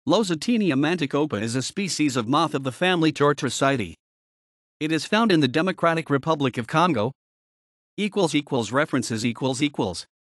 Lozotaenia Manticopa is a species of moth of the family Tortricidae. It is found in the Democratic Republic of Congo. References